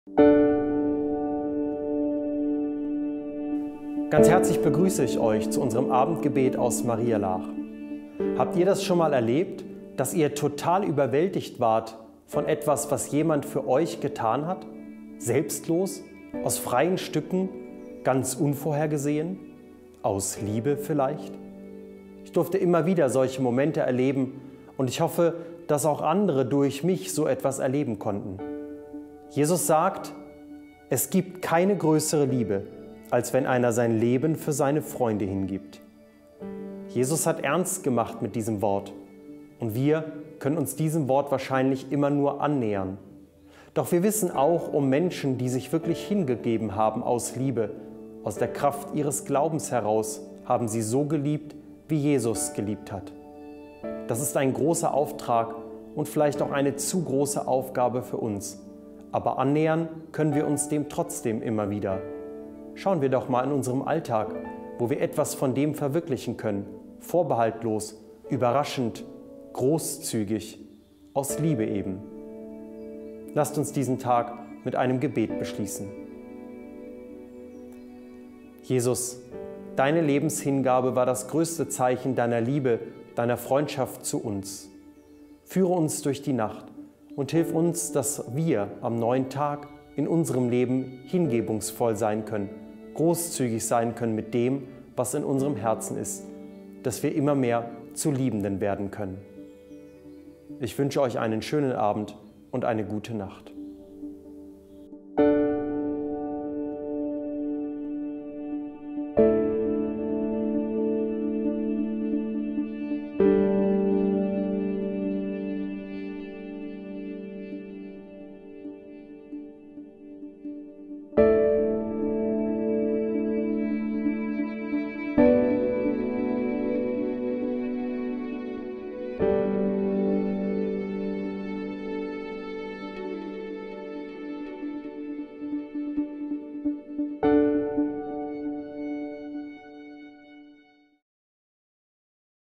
Ganz herzlich begrüße ich euch zu unserem Abendgebet aus Marialach. Habt ihr das schon mal erlebt, dass ihr total überwältigt wart von etwas, was jemand für euch getan hat? Selbstlos, aus freien Stücken, ganz unvorhergesehen, aus Liebe vielleicht? Ich durfte immer wieder solche Momente erleben und ich hoffe, dass auch andere durch mich so etwas erleben konnten. Jesus sagt, es gibt keine größere Liebe, als wenn einer sein Leben für seine Freunde hingibt. Jesus hat ernst gemacht mit diesem Wort und wir können uns diesem Wort wahrscheinlich immer nur annähern. Doch wir wissen auch um Menschen, die sich wirklich hingegeben haben aus Liebe, aus der Kraft ihres Glaubens heraus haben sie so geliebt, wie Jesus geliebt hat. Das ist ein großer Auftrag und vielleicht auch eine zu große Aufgabe für uns. Aber annähern können wir uns dem trotzdem immer wieder. Schauen wir doch mal in unserem Alltag, wo wir etwas von dem verwirklichen können, vorbehaltlos, überraschend, großzügig, aus Liebe eben. Lasst uns diesen Tag mit einem Gebet beschließen. Jesus, deine Lebenshingabe war das größte Zeichen deiner Liebe, deiner Freundschaft zu uns. Führe uns durch die Nacht und hilf uns, dass wir am neuen Tag in unserem Leben hingebungsvoll sein können, großzügig sein können mit dem, was in unserem Herzen ist, dass wir immer mehr zu Liebenden werden können. Ich wünsche euch einen schönen Abend und eine gute Nacht.